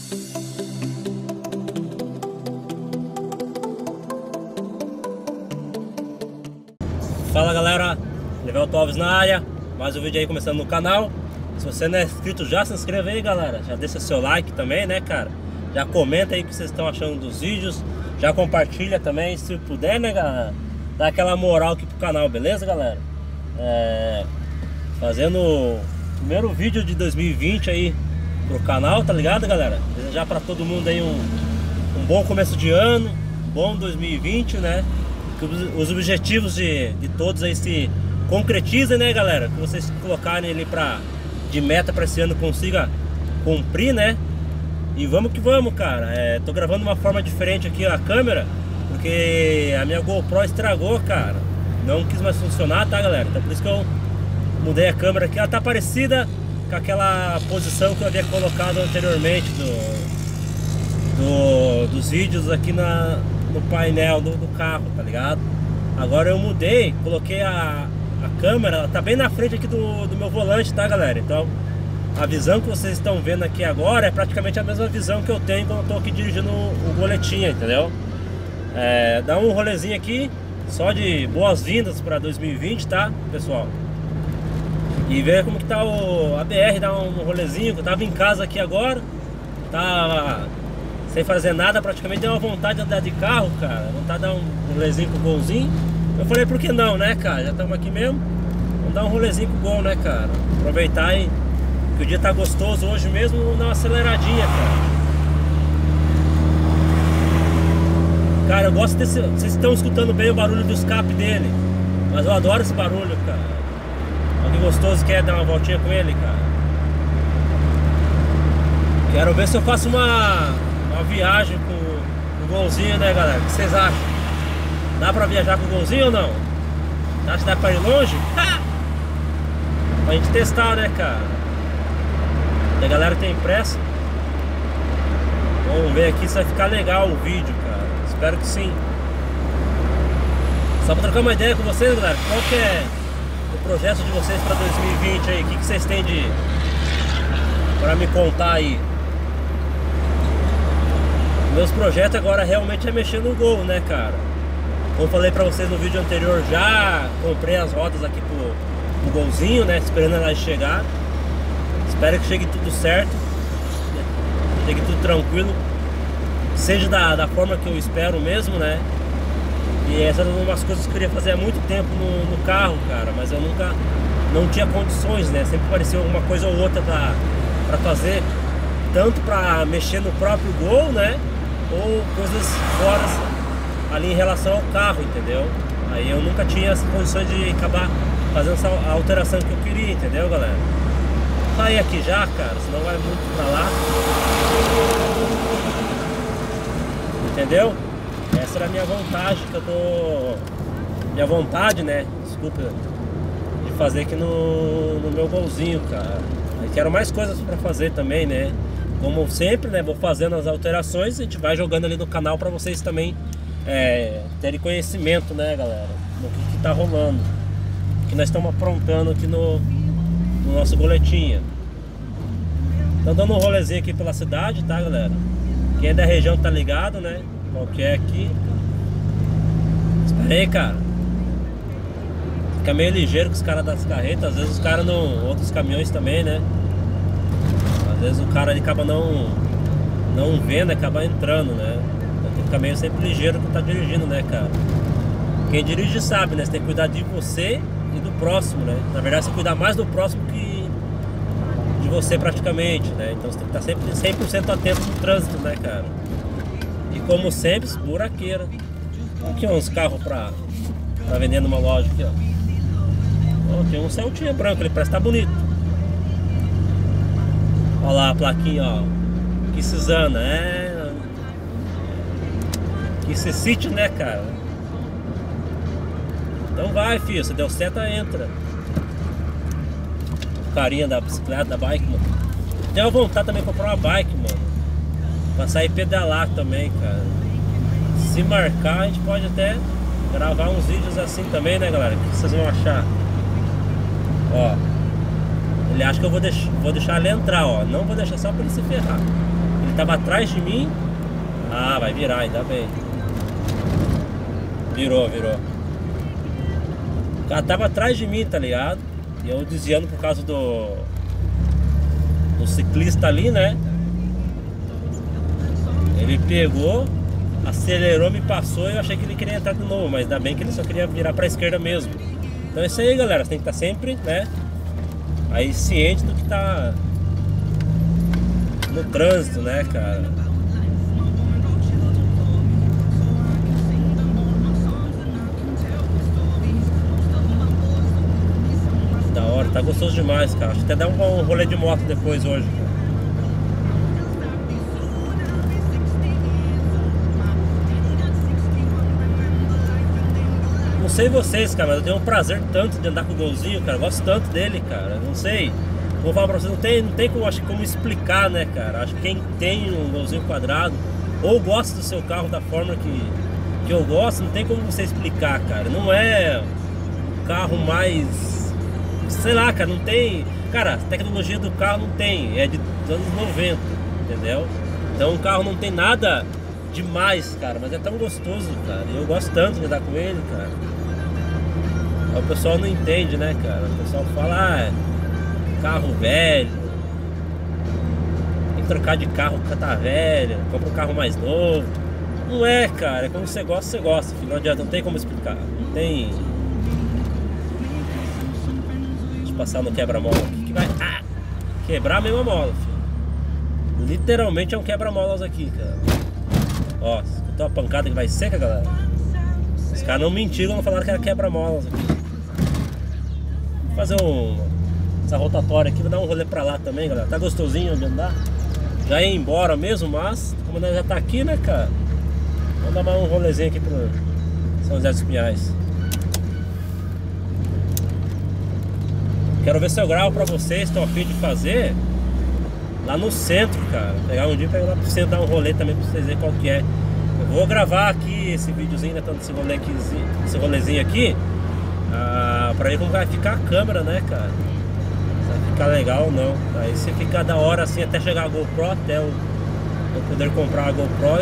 Fala galera, Levelto Alves na área, mais um vídeo aí começando no canal. Se você não é inscrito, já se inscreve aí galera, já deixa seu like também, né cara? Já comenta aí o que vocês estão achando dos vídeos, já compartilha também, se puder, né galera? Dá aquela moral aqui pro canal, beleza galera? Fazendo o primeiro vídeo de 2020 aí pro canal, tá ligado galera? Desejar pra todo mundo aí um bom começo de ano, um bom 2020, né? Que os objetivos de todos aí se concretizem, né galera? Que vocês colocarem ali de meta para esse ano consiga cumprir, né? E vamos que vamos, cara. Tô gravando de uma forma diferente aqui a câmera, porque a minha GoPro estragou, cara. Não quis mais funcionar, tá galera? Então por isso que eu mudei a câmera aqui. Ela tá parecida com aquela posição que eu havia colocado anteriormente dos vídeos aqui no painel do carro, tá ligado? Agora eu mudei, coloquei a câmera, ela tá bem na frente aqui do meu volante, tá galera? Então a visão que vocês estão vendo aqui agora é praticamente a mesma visão que eu tenho quando eu tô aqui dirigindo o boletim, entendeu? Dá um rolezinho aqui, só de boas-vindas para 2020, tá pessoal? E ver como que tá a BR, dá um rolezinho, eu tava em casa aqui agora, tava sem fazer nada, praticamente deu uma vontade de andar de carro, cara. Vontade de dar um rolezinho com o golzinho. Eu falei, por que não, né, cara? Já estamos aqui mesmo. Vamos dar um rolezinho com o gol, né, cara? Aproveitar aí que o dia tá gostoso hoje mesmo, vamos dar uma aceleradinha, cara. Cara, eu gosto desse... Vocês estão escutando bem o barulho do escape dele, mas eu adoro esse barulho, cara. Olha que gostoso que é dar uma voltinha com ele, cara. Quero ver se eu faço uma viagem com o golzinho, né galera? O que vocês acham? Dá pra viajar com o golzinho ou não? Acha que dá pra ir longe? Pra gente testar, né cara? E a galera tem pressa. Vamos ver aqui se vai ficar legal o vídeo, cara. Espero que sim. Só pra trocar uma ideia com vocês, galera, qual que é o projeto de vocês pra 2020 aí? O que vocês têm pra me contar aí? Meus projetos agora realmente é mexer no gol, né cara? Como falei pra vocês no vídeo anterior, já comprei as rodas aqui pro golzinho, né? Esperando ela chegar. Espero que chegue tudo certo, chegue tudo tranquilo, seja da forma que eu espero mesmo, né? E essas são umas coisas que eu queria fazer há muito tempo no carro, cara, mas eu nunca não tinha condições, né? Sempre parecia alguma coisa ou outra pra fazer, tanto pra mexer no próprio gol, né? Ou coisas fora ali em relação ao carro, entendeu? Aí eu nunca tinha as condições de acabar fazendo essa alteração que eu queria, entendeu galera? Sair aqui já, cara, senão vai muito pra lá. Entendeu? Essa era a minha vontade que eu tô... Minha vontade, né? Desculpa, de fazer aqui no meu golzinho, cara. Aí quero mais coisas pra fazer também, né? Como sempre, né? Vou fazendo as alterações e a gente vai jogando ali no canal pra vocês também terem conhecimento, né, galera? Do que tá rolando. O que nós estamos aprontando aqui no nosso boletim. Estão dando um rolezinho aqui pela cidade, tá, galera? Quem é da região tá ligado, né? Qual que é aqui. Espera aí, cara. Fica meio ligeiro com os caras das carretas. Às vezes os caras não... Outros caminhões também, né? Às vezes o cara ali acaba não vendo, acaba entrando, né? Então tem que ficar meio sempre ligeiro que tá dirigindo, né, cara? Quem dirige sabe, né? Você tem que cuidar de você e do próximo, né? Na verdade você cuidar mais do próximo que de você praticamente, né? Então você tem que estar sempre 100% atento no trânsito, né, cara? E como sempre, buraqueira. Aqui uns carros pra vender numa loja aqui, ó. Tem um Celtinha branco, ele parece que tá bonito. Olha lá a plaquinha, ó. Que Cisana, Que esse sítio, né, cara? Então vai, filho, se deu seta, entra. Carinha da bicicleta, da bike, mano. Tenho vontade também de comprar uma bike, mano. Pra sair pedalar também, cara. Se marcar, a gente pode até gravar uns vídeos assim também, né, galera? O que vocês vão achar? Ó. Ele acha que eu vou deixar ele entrar, ó. Não vou deixar só pra ele se ferrar. Ele tava atrás de mim. Ah, vai virar, ainda bem. Virou. O cara tava atrás de mim, tá ligado? E eu desviando por causa do ciclista ali, né? Ele pegou, acelerou, me passou e eu achei que ele queria entrar de novo, mas ainda bem que ele só queria virar pra esquerda mesmo. Então é isso aí, galera, você tem que estar sempre, né, aí ciente do que tá no trânsito, né, cara. Da hora, tá gostoso demais, cara. Acho que até dá um rolê de moto depois hoje, cara. Não sei vocês, cara, mas eu tenho um prazer tanto de andar com o Golzinho, cara. Eu gosto tanto dele, cara. Não sei. Vou falar pra vocês, não tem como, acho que como explicar, né, cara? Acho que quem tem um Golzinho quadrado ou gosta do seu carro da forma que eu gosto, não tem como você explicar, cara. Não é o carro mais... Sei lá, cara, não tem... Cara, a tecnologia do carro não tem. É dos anos 90, entendeu? Então o carro não tem nada demais, cara. Mas é tão gostoso, cara. E eu gosto tanto de andar com ele, cara. O pessoal não entende, né, cara? O pessoal fala, carro velho, tem que trocar de carro porque tá velho, compra um carro mais novo. Não é, cara, é como você gosta, filho. Não adianta, não tem como explicar. Não tem. Deixa eu passar no quebra-mola aqui que vai quebrar a mesma mola, filho. Literalmente é um quebra-molas aqui, cara. Ó, escutou a pancada que vai seca, galera? Os caras não mentiram, não falaram que era quebra-molas aqui. Vou fazer essa rotatória aqui, vou dar um rolê pra lá também, galera. Tá gostosinho de andar. Já ia embora mesmo, mas como nós já tá aqui, né, cara? Vamos dar mais um rolezinho aqui pro São José dos Pinhais. Quero ver se eu gravo pra vocês, tô a fim de fazer lá no centro, cara. Pegar um dia e pegar lá pro centro, dar um rolê também pra vocês verem qual que é. Eu vou gravar aqui esse videozinho, né, tanto esse rolezinho aqui, pra ver como vai ficar a câmera, né, cara. Se vai ficar legal ou não. Aí se ficar da hora assim, até chegar a GoPro, até eu poder comprar a GoPro,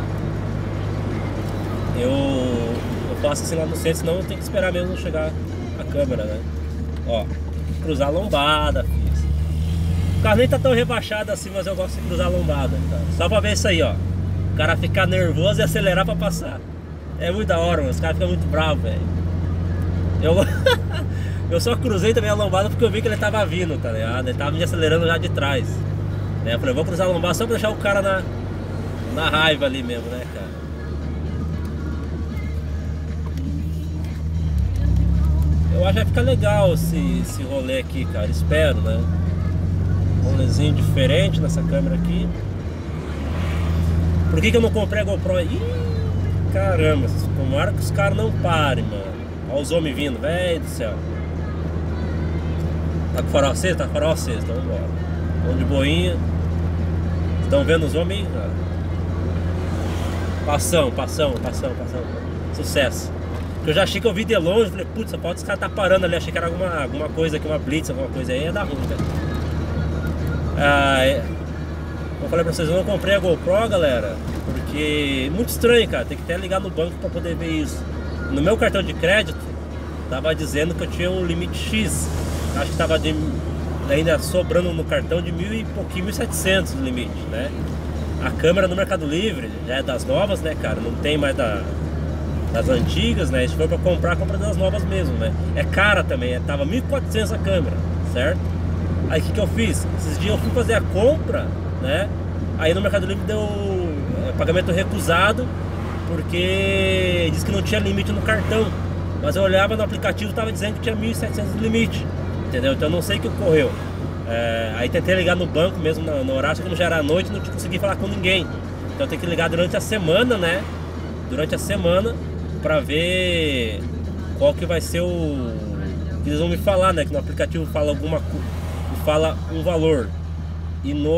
eu faço assim lá no centro, senão eu tenho que esperar mesmo chegar a câmera, né. Ó, cruzar a lombada, filho. O carro nem tá tão rebaixado assim, mas eu gosto de cruzar a lombada, cara. Só pra ver isso aí, ó. O cara ficar nervoso e acelerar pra passar. É muito da hora, mano. Os caras ficam muito bravos, velho. Eu só cruzei também a lombada porque eu vi que ele tava vindo, tá ligado? Ele tava me acelerando já de trás, né? Eu falei, vou cruzar a lombada só pra deixar o cara na raiva ali mesmo, né, cara? Eu acho que vai ficar legal esse rolê aqui, cara. Espero, né? Um rolezinho diferente nessa câmera aqui. Por que eu não comprei a GoPro? Ih, caramba, tomara que os caras não parem, mano. Olha os homens vindo, velho do céu. Tá com farol aceso? Tá com farol aceso, então vambora. Vamos de boinha. Estão vendo os homens? Passão. Sucesso. Eu já achei que eu vi de longe, falei, putz, só pode os caras tá parando ali. Achei que era alguma coisa aqui, uma blitz, alguma coisa aí, ia dar ruim, velho. Eu falei pra vocês, eu não comprei a GoPro, galera, porque muito estranho, cara. Tem que até ligar no banco pra poder ver isso. No meu cartão de crédito tava dizendo que eu tinha um limite X. Acho que tava ainda sobrando no cartão de 1.000 e pouquinho, 1.700 no limite, né? A câmera no Mercado Livre já é das novas, né, cara? Não tem mais das antigas, né? Se for pra comprar, compra das novas mesmo, né? É cara também, tava 1.400 a câmera, certo? Aí o que eu fiz? Esses dias eu fui fazer a compra, né? Aí no Mercado Livre deu pagamento recusado, porque disse que não tinha limite no cartão. Mas eu olhava no aplicativo, tava dizendo que tinha 1.700 de limite, entendeu? Então eu não sei o que ocorreu. Aí tentei ligar no banco mesmo no horário, só que como já era noite, não consegui falar com ninguém. Então eu tenho que ligar durante a semana, né? Durante a semana, pra ver qual que vai ser o que eles vão me falar, né? Que no aplicativo fala fala um valor e na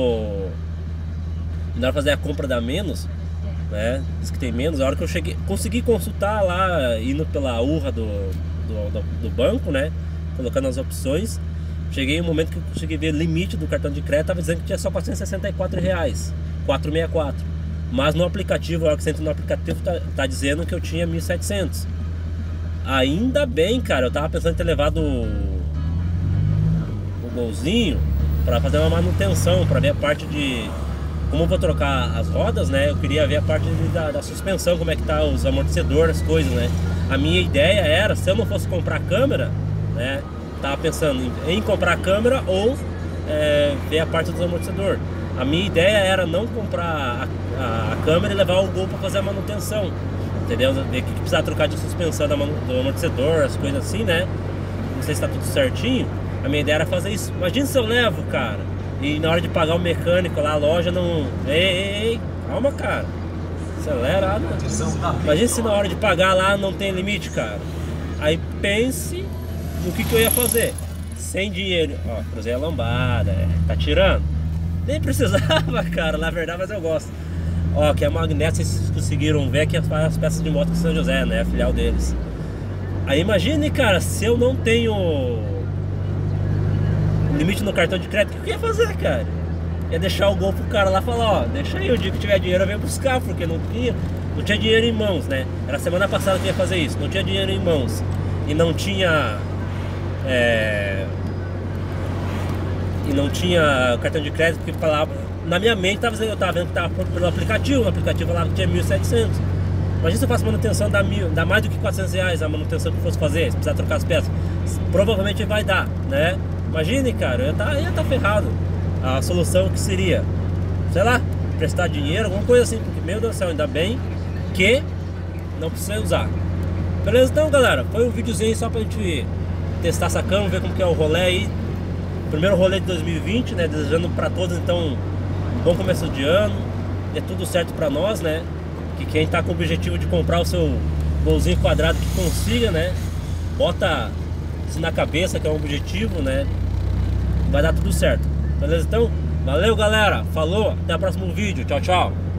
hora de fazer a compra dá menos, né? Diz que tem menos. A hora que eu cheguei, consegui consultar lá, indo pela urra do banco, né? Colocando as opções, Cheguei um momento que eu consegui ver limite do cartão de crédito, tava dizendo que tinha só R$ 464, 464. Mas no aplicativo, a hora que você entra no aplicativo, tá dizendo que eu tinha 1.700. Ainda bem, cara, eu tava pensando em ter levado o Golzinho para fazer uma manutenção, para ver a parte de como eu vou trocar as rodas, né? Eu queria ver a parte da suspensão, como é que tá os amortecedores, as coisas, né? A minha ideia era, se eu não fosse comprar câmera, né? Tava pensando em comprar câmera ou ver a parte dos amortecedores. A minha ideia era não comprar a câmera e levar o Gol para fazer a manutenção, entendeu? Ver o que precisava trocar de suspensão do amortecedor, as coisas assim, né? Não sei se tá tudo certinho. A minha ideia era fazer isso. Imagina se eu levo, cara, e na hora de pagar o mecânico lá, a loja não... Ei, calma, cara. Acelera. Imagina se na hora de pagar lá não tem limite, cara. Aí pense no que eu ia fazer. Sem dinheiro. Ó, cruzei a lambada. Tá tirando? Nem precisava, cara, na verdade, mas eu gosto. Ó, que a Magnésia, vocês conseguiram ver que faz as peças de moto com São José, né? A filial deles. Aí imagine, cara, se eu não tenho limite no cartão de crédito, o que eu ia fazer, cara? Ia deixar o Gol pro cara lá e falar, ó, deixa aí, o dia que tiver dinheiro eu venho buscar, porque não tinha dinheiro em mãos, né? Era semana passada que eu ia fazer isso, não tinha dinheiro em mãos. E não tinha cartão de crédito, porque falava, na minha mente eu tava vendo que tava pelo aplicativo, no aplicativo lá que tinha 1.700. Imagina se eu faço manutenção, dá mais do que R$ 400 a manutenção que eu fosse fazer, se precisar trocar as peças. Provavelmente vai dar, né? Imagine, cara, eu ia tá ferrado. A solução que seria, sei lá, prestar dinheiro, alguma coisa assim, porque, meu Deus do céu, ainda bem que não precisa usar. Beleza, então, galera, foi um videozinho só pra gente testar essa câmera, ver como que é o rolê aí. Primeiro rolê de 2020, né? Desejando pra todos, então, um bom começo de ano. Dê tudo certo pra nós, né? Que quem tá com o objetivo de comprar o seu Golzinho quadrado, que consiga, né? Bota isso na cabeça, que é um objetivo, né? Vai dar tudo certo. Beleza, então? Valeu, galera. Falou. Até o próximo vídeo. Tchau, tchau.